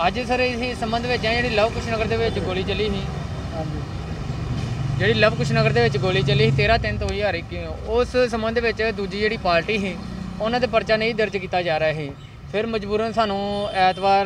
ਅੱਜ ਸਰ ਇਸ ਸੰਬੰਧ ਵਿੱਚ ਜਿਹੜੀ ਲਵ ਕੁਸ਼ ਨਗਰ ਦੇ ਵਿੱਚ ਗੋਲੀ ਚੱਲੀ ਸੀ, ਜਿਹੜੀ ਲਵ ਕੁਸ਼ ਨਗਰ ਦੇ ਵਿੱਚ ਗੋਲੀ ਚੱਲੀ ਸੀ 13/3/2021 ਉਸ ਸੰਬੰਧ ਵਿੱਚ ਦੂਜੀ ਜਿਹੜੀ ਪਾਰਟੀ ਸੀ ਉਹਨਾਂ ਦੇ ਪਰਚਾ ਨਹੀਂ ਦਰਜ ਕੀਤਾ ਜਾ ਰਿਹਾ ਸੀ। ਫਿਰ ਮਜਬੂਰਨ ਸਾਨੂੰ ਐਤਵਾਰ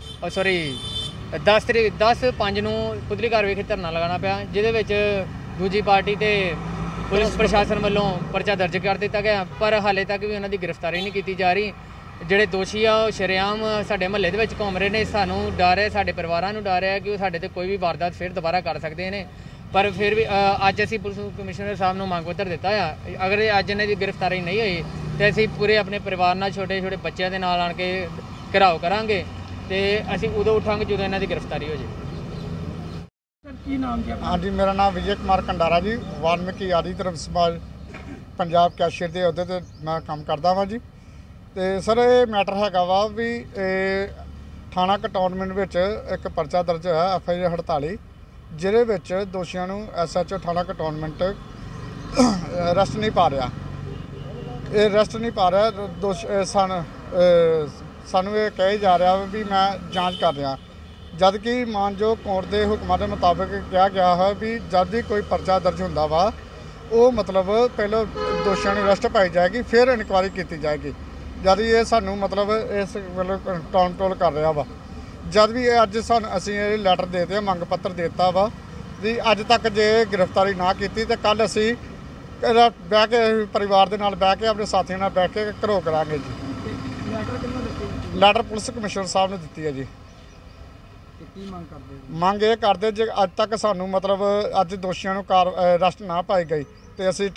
10/5 ਨੂੰ ਪੁਤਲੀ ਘਰ ਵਿਖੇ ਧਰਨਾ ਲਗਾਉਣਾ ਪਿਆ, ਜਿਹਦੇ ਵਿੱਚ ਦੂਜੀ ਪਾਰਟੀ ਤੇ ਪੁਲਿਸ ਪ੍ਰਸ਼ਾਸਨ ਵੱਲੋਂ ਪਰਚਾ ਦਰਜ ਕਰ ਦਿੱਤਾ ਗਿਆ, ਪਰ ਹਾਲੇ ਤੱਕ ਵੀ ਉਹਨਾਂ ਦੀ ਗ੍ਰਿਫਤਾਰੀ ਨਹੀਂ ਕੀਤੀ ਜਾ ਰਹੀ। ਜਿਹੜੇ ਦੋਸ਼ੀ ਆ ਉਹ ਸ਼ਰੇਆਮ ਸਾਡੇ ਮਹੱਲੇ ਦੇ ਵਿੱਚ ਘੁੰਮ ਰਹੇ ਨੇ। ਸਾਨੂੰ ਡਰ ਹੈ, ਸਾਡੇ ਪਰਿਵਾਰਾਂ ਨੂੰ ਡਰ ਹੈ ਕਿ ਉਹ ਸਾਡੇ ਤੇ ਕੋਈ ਵੀ ਵਾਰਦਾਤ ਫਿਰ ਦੁਬਾਰਾ ਕਰ ਸਕਦੇ ਨੇ। ਪਰ ਫਿਰ ਵੀ ਅੱਜ ਅਸੀਂ ਪੁਲਿਸ ਕਮਿਸ਼ਨਰ ਸਾਹਿਬ ਨੂੰ ਮੰਗ ਪੱਤਰ ਦਿੱਤਾ ਆ, ਅਗਰ ਅੱਜ ਇਹਨਾਂ ਦੀ ਗ੍ਰਿਫਤਾਰੀ ਨਹੀਂ ਹੋਈ ਤੇ ਅਸੀਂ ਪੂਰੇ ਆਪਣੇ ਪਰਿਵਾਰ ਨਾਲ ਛੋਟੇ ਛੋਟੇ ਬੱਚਿਆਂ ਦੇ ਨਾਲ ਆਣ ਕੇ ਘਿਰਾਓ ਕਰਾਂਗੇ ਤੇ ਅਸੀਂ ਉਦੋਂ ਉਠਾਂਗੇ ਜਦੋਂ ਇਹਨਾਂ ਦੀ ਗ੍ਰਿਫਤਾਰੀ ਹੋ ਜਾਏ। ਕੀ ਨਾਮ ਜੀ? हाँ जी, मेरा नाम विजय कुमार कंडारा जी, वाल्मीकि आदि धर्म समाज पंजाब कैशियर के अहुदे ते मैं काम करता वा जी। तो सर ये मैटर हैगा वा भी थाना कंटोनमेंट विच एक परचा दर्ज है FIR 48 जिहदे विच दोषियों नूं SHO थाना कंटोनमेंट अरेस्ट नहीं पा रहा। ये अरेस्ट नहीं पा रहा, दोष सानू ये कहा जा रहा भी मैं जांच कर रहा, जबकि मानयोग कोर्ट के हुक्मां के मुताबिक कहा गया है भी जब भी कोई परचा दर्ज होंदा वा वो मतलब पहले दोषियों की अरेस्ट पाई जाएगी, फिर इनक्वायरी की जाएगी। जब ये सानू मतलब इस मतलब टॉल टोल कर रहा वा, जब भी अज असी लैटर दे दिया, मंग पत्र देता वा भी अज तक जे गिरफ्तारी ना की तो कल असी बह के परिवार के नाल बह के अपने साथियों नाल बह के घरों करांगे जी। लैटर पुलिस कमिश्नर साहब ने दी है जी। ਮੰਗ ਇਹ ਕਰਦੇ ਜੇ ਅੱਜ ਤੱਕ ਸਾਨੂੰ ਮਤਲਬ ਅੱਜ ਦੋਸ਼ੀਆਂ ਨੂੰ ਅਰੈਸਟ ਨਾ ਪਾਈ ਗਈ ਤੇ ਅਸੀਂ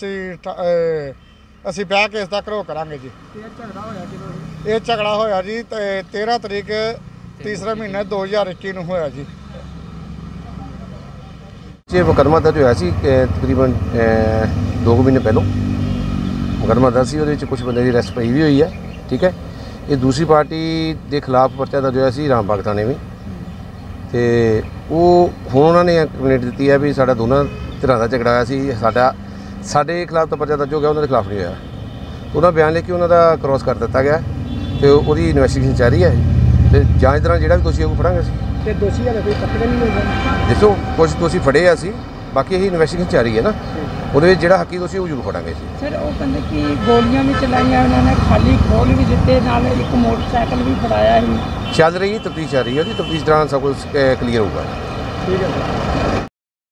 ਬਹਿ ਕੇ ਇਸ ਦਾ ਘਰੋਂ ਕਰਾਂਗੇ ਜੀ। ਇਹ ਝਗੜਾ ਹੋਇਆ ਜੀ ਤੇ 13 ਤਰੀਕ ਤੀਸਰਾ ਮਹੀਨਾ 2021 ਨੂੰ ਹੋਇਆ ਜੀ। ਇਹ ਮੁਕੱਦਮਾ ਦਰਜ ਹੋਇਆ ਸੀ ਤਕਰੀਬਨ 2 ਮਹੀਨੇ ਪਹਿਲਾਂ ਮੁਕੱਦਮਾ ਦਰਜ ਸੀ, ਉਹਦੇ ਵਿੱਚ ਕੁਝ ਬੰਦੇ ਦੀ ਅਰੈਸਟ ਪਈ ਵੀ ਹੋਈ ਹੈ। ਠੀਕ ਹੈ, ਇਹ ਦੂਸਰੀ ਪਾਰਟੀ ਦੇ ਖਿਲਾਫ ਪਰਚਾ ਦਰਜ ਹੋਇਆ ਸੀ ਰਾਮਬਾਗ ਥਾਣੇ ਵੀ, ਤੇ ਉਹ ਹੁਣ ਉਹਨਾਂ ਨੇ ਕੰਪਲੇਂਟ ਦਿੱਤੀ ਹੈ ਵੀ ਸਾਡਾ ਦੋਨਾਂ ਧਿਰਾਂ ਦਾ ਝਗੜਾ ਹੋਇਆ ਸੀ, ਸਾਡੇ ਖਿਲਾਫ ਤਾਂ ਪਰਚਾ ਦਰਜ ਹੋ ਗਿਆ, ਉਹਨਾਂ ਦੇ ਖਿਲਾਫ ਨਹੀਂ ਹੋਇਆ। ਉਹਦਾ ਬਿਆਨ ਲੈ ਕੇ ਉਹਨਾਂ ਦਾ ਕ੍ਰੋਸ ਕਰ ਦਿੱਤਾ ਗਿਆ ਤੇ ਉਹਦੀ ਇਨਵੈਸਟੀਗੇਸ਼ਨ ਜਾਰੀ ਹੈ ਤੇ ਜਾਂਚ ਦੌਰਾਨ ਜਿਹੜਾ ਵੀ ਦੋਸ਼ੀ ਉਹ ਫੜਾਂਗੇ ਅਸੀਂ। ਤੇ ਦੋਸ਼ੀ ਹਾਲੇ ਕੋਈ ਪਕੜਿਆ ਨਹੀਂ ਹੋਇਆ? ਦੇਖੋ ਕੁਝ ਦੋਸ਼ੀ ਫੜੇ ਆ ਅਸੀਂ, ਬਾਕੀ ਇਹੀ ਇਨਵੈਸਟੀਗੇਸ਼ਨ ਜਾਰੀ ਹੈ ਨਾ, ਉਹਦੇ ਵਿੱਚ ਜਿਹੜਾ ਹੱਕੀ ਦੋਸ਼ੀ ਉਹ ਜ਼ਰੂਰ ਫੜਾਂਗੇ ਜੀ। ਸਰ ਉਹ ਕਹਿੰਦੇ ਕਿ ਗੋਲੀਆਂ ਵੀ ਚਲਾਈਆਂ ਉਹਨਾਂ ਨੇ, ਖਾਲੀ ਖੋਲ ਵੀ ਦਿੱਤੇ, ਨਾਲ ਇੱਕ ਮੋਟਰਸਾਈਕਲ ਵੀ ਫੜਾਇਆ ਸੀ। ਚੱਲ ਰਹੀ ਤਫਤੀਸ਼ ਚੱਲ ਰਹੀ ਹੈ, ਉਹਦੀ ਤਫਤੀਸ਼ ਦੌਰਾਨ ਸਭ ਕੁਝ ਕਲੀਅਰ ਹੋਊਗਾ। ਠੀਕ ਹੈ।